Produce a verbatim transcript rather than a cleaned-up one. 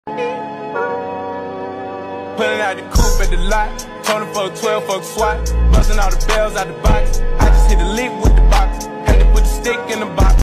Pulling out the coupe at the lot. Tony for twelve, fuck SWAT. Busting all the bells out the box. I just hit the lick with the box. Had to put the stick in the box.